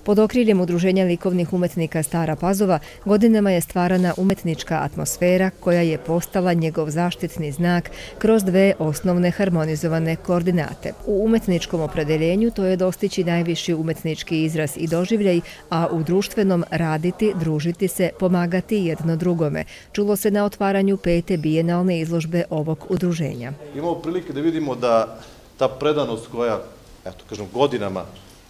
Pod okriljem Udruženja likovnih umetnika Stara Pazova godinama je stvarana umetnička atmosfera koja je postala njegov zaštitni znak kroz dve osnovne harmonizovane koordinate. U umetničkom opredeljenju to je dostići najviši umetnički izraz i doživljaj, a u društvenom raditi, družiti se, pomagati jedno drugome. Čulo se na otvaranju 5. bijenalne izložbe ovog udruženja. Imamo prilike da vidimo da ta predanost koja, godinama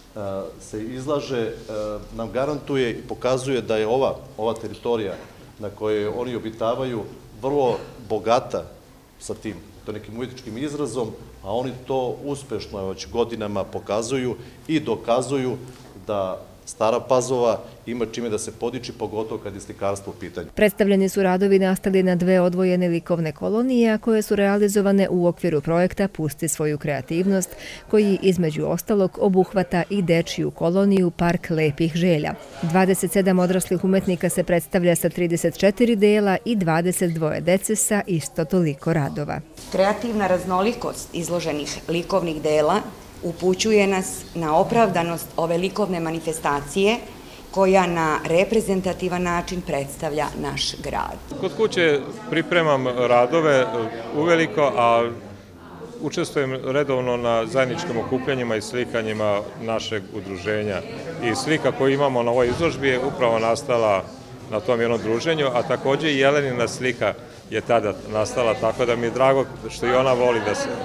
se izlaže, nam garantuje i pokazuje da je ova teritorija na kojoj oni obitavaju vrlo bogata sa tim nekim umetničkim izrazom, a oni to uspešno već godinama pokazuju i dokazuju da Stara Pazova ima čime da se podiči, pogotovo kad je slikarstvo u pitanju. Predstavljeni su radovi nastali na dve odvojene likovne kolonije, a koje su realizovane u okviru projekta Pusti svoju kreativnost, koji između ostalog obuhvata i dečiju koloniju Park lepih želja. 27 odraslih umetnika se predstavlja sa 34 dela i 22 dece sa isto toliko radova. Kreativna raznolikost izloženih likovnih dela upućuje nas na opravdanost ove likovne manifestacije koja na reprezentativan način predstavlja naš grad. Kod kuće pripremam radove uveliko, a učestvujem redovno na zajedničkim okupljanjima i slikanjima našeg udruženja. I slika koju imamo na ovoj izložbi je upravo nastala na tom jednom druženju, a takođe i Jelenina slika je tada nastala, tako da mi je drago što i ona voli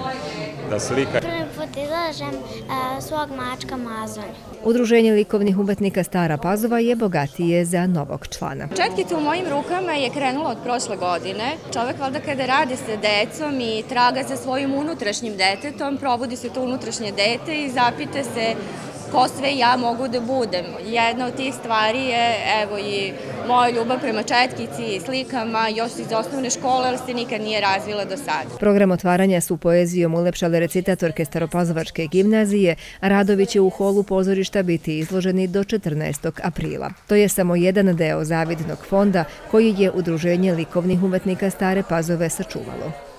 da slika. Prvi put izlažem svog mačka Mazonju. Udruženje likovnih umetnika Stara Pazova je bogatije za novog člana. Četkica u mojim rukama je krenula od prošle godine. Čovek valjda kada radi sa decom i traga za svojim unutrašnjim detetom, probudi se to unutrašnje dete i zapita se ko sve ja mogu da budem. Jedna od tih stvari je i moja ljubav prema četkici i slikama još iz osnovne škole, ali se nikad nije razvila do sada. Program otvaranja su poezijom ulepšale recitatorke Staropazovačke gimnazije, a radovi će u holu pozorišta biti izloženi do 14. aprila. To je samo jedan deo zavidnog fonda koji je Udruženje likovnih umetnika Stare Pazove sačuvalo.